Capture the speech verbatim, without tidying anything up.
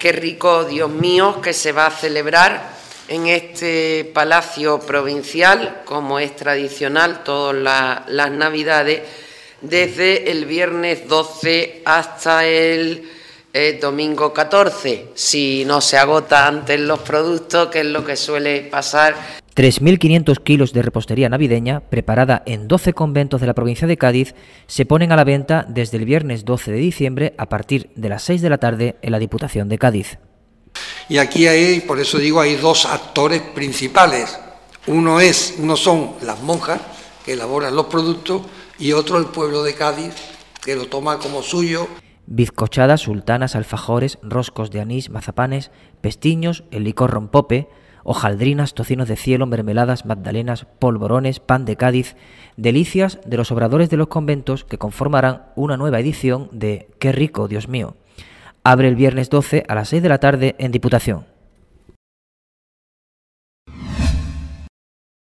Qué rico, Dios mío, que se va a celebrar en este Palacio Provincial, como es tradicional todas la, las Navidades, desde el viernes doce hasta el eh, domingo catorce, si no se agota antes los productos, que es lo que suele pasar. tres mil quinientos kilos de repostería navideña, preparada en doce conventos de la provincia de Cádiz, se ponen a la venta desde el viernes doce de diciembre a partir de las seis de la tarde en la Diputación de Cádiz. Y aquí hay, por eso digo, hay dos actores principales. Uno es, uno son las monjas que elaboran los productos y otro el pueblo de Cádiz que lo toma como suyo. Bizcochadas, sultanas, alfajores, roscos de anís, mazapanes, pestiños, el licor rompope, hojaldrinas, tocinos de cielo, mermeladas, magdalenas, polvorones, pan de Cádiz, delicias de los obradores de los conventos que conformarán una nueva edición de Qué rico, Dios mío. Abre el viernes doce a las seis de la tarde en Diputación.